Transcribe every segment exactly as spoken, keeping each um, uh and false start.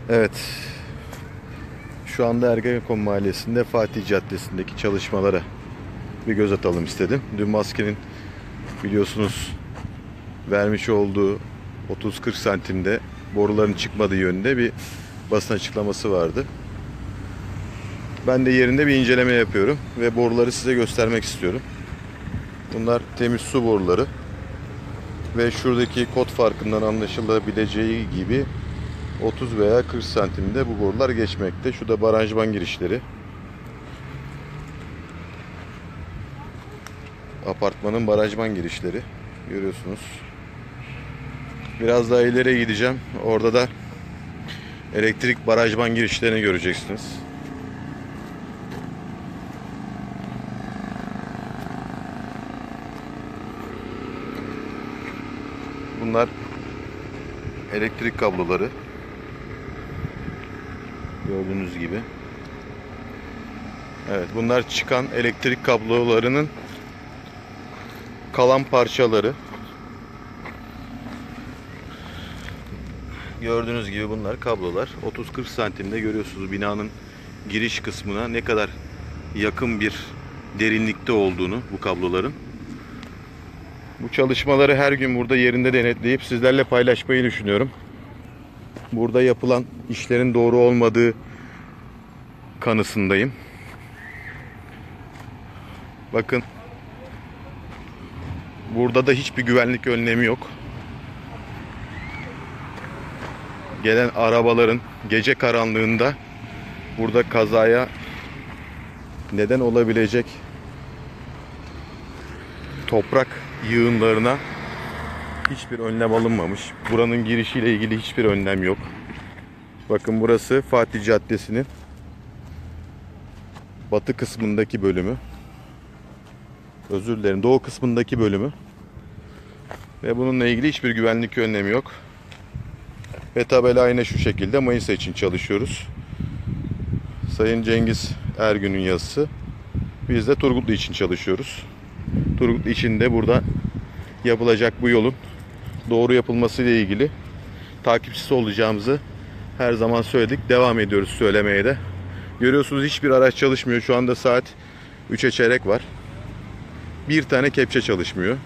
Evet, şu anda Ergenekon Mahallesi'nde Fatih Caddesi'ndeki çalışmalara bir göz atalım istedim. Dün maskenin biliyorsunuz vermiş olduğu otuz kırk santimde boruların çıkmadığı yönünde bir basın açıklaması vardı. Ben de yerinde bir inceleme yapıyorum ve boruları size göstermek istiyorum. Bunlar temiz su boruları ve şuradaki kod farkından anlaşılabileceği gibi otuz veya kırk santimde bu borular geçmekte. Şu da barajman girişleri. Apartmanın barajman girişleri. Görüyorsunuz. Biraz daha ileriye gideceğim. Orada da elektrik barajman girişlerini göreceksiniz. Bunlar elektrik kabloları. Gördüğünüz gibi. Evet, bunlar çıkan elektrik kablolarının kalan parçaları. Gördüğünüz gibi bunlar kablolar. otuz kırk santimde görüyorsunuz binanın giriş kısmına ne kadar yakın bir derinlikte olduğunu bu kabloların. Bu çalışmaları her gün burada yerinde denetleyip sizlerle paylaşmayı düşünüyorum. Burada yapılan işlerin doğru olmadığı kanısındayım. Bakın. Burada da hiçbir güvenlik önlemi yok. Gelen arabaların gece karanlığında burada kazaya neden olabilecek toprak yığınlarına hiçbir önlem alınmamış. Buranın girişiyle ilgili hiçbir önlem yok. Bakın burası Fatih Caddesi'nin batı kısmındaki bölümü. Özür dilerim, doğu kısmındaki bölümü. Ve bununla ilgili hiçbir güvenlik önlemi yok. Ve tabela aynı şu şekilde. Manisa için çalışıyoruz. Sayın Cengiz Ergün'ün yazısı. Biz de Turgutlu için çalışıyoruz. Turgutlu için de burada yapılacak bu yolun doğru yapılması ile ilgili takipçisi olacağımızı her zaman söyledik. Devam ediyoruz söylemeye de. Görüyorsunuz hiçbir araç çalışmıyor. Şu anda saat üçe çeyrek var. Bir tane kepçe çalışmıyor.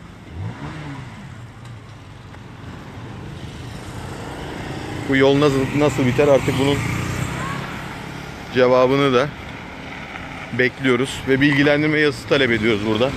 Bu yol nasıl, nasıl biter artık bunun cevabını da bekliyoruz. Ve bilgilendirme yazısı talep ediyoruz burada.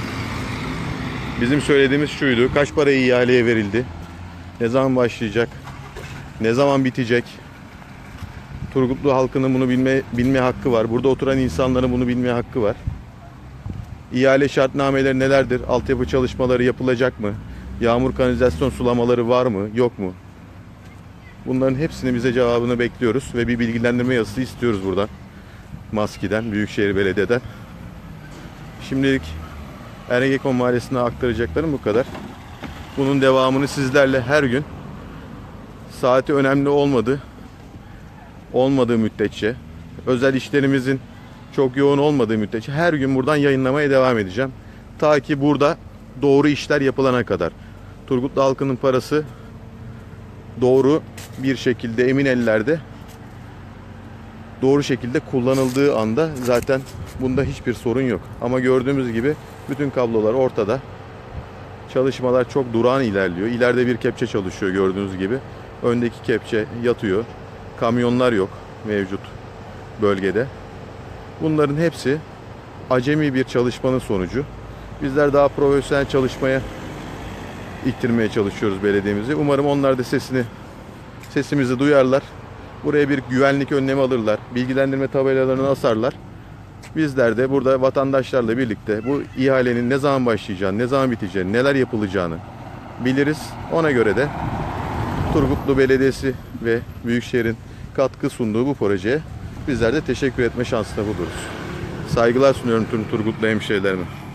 Bizim söylediğimiz şuydu. Kaç para ihaleye verildi? Ne zaman başlayacak? Ne zaman bitecek? Turgutlu halkının bunu bilme, bilme hakkı var. Burada oturan insanların bunu bilme hakkı var. İhale şartnameleri nelerdir? Altyapı çalışmaları yapılacak mı? Yağmur kanalizasyon sulamaları var mı? Yok mu? Bunların hepsini bize cevabını bekliyoruz. Ve bir bilgilendirme yazısı istiyoruz buradan. MASKİ'den, Büyükşehir Belediye'den. Şimdilik Ergenekon Mahallesi'ne aktaracaklarım bu kadar. Bunun devamını sizlerle her gün saati önemli olmadı. Olmadığı müddetçe, özel işlerimizin çok yoğun olmadığı müddetçe her gün buradan yayınlamaya devam edeceğim. Ta ki burada doğru işler yapılana kadar. Turgutlu halkının parası doğru bir şekilde emin ellerde doğru şekilde kullanıldığı anda zaten bunda hiçbir sorun yok. Ama gördüğümüz gibi bütün kablolar ortada. Çalışmalar çok durağan ilerliyor. İleride bir kepçe çalışıyor gördüğünüz gibi. Öndeki kepçe yatıyor. Kamyonlar yok mevcut bölgede. Bunların hepsi acemi bir çalışmanın sonucu. Bizler daha profesyonel çalışmaya ittirmeye çalışıyoruz belediyemizi. Umarım onlar da sesini sesimizi duyarlar. Buraya bir güvenlik önlemi alırlar. Bilgilendirme tabelalarını asarlar. Bizler de burada vatandaşlarla birlikte bu ihalenin ne zaman başlayacağını, ne zaman biteceğini, neler yapılacağını biliriz. Ona göre de Turgutlu Belediyesi ve Büyükşehir'in katkı sunduğu bu projeye bizler de teşekkür etme şansına buluruz. Saygılar sunuyorum tüm Turgutlu hemşehrilerime.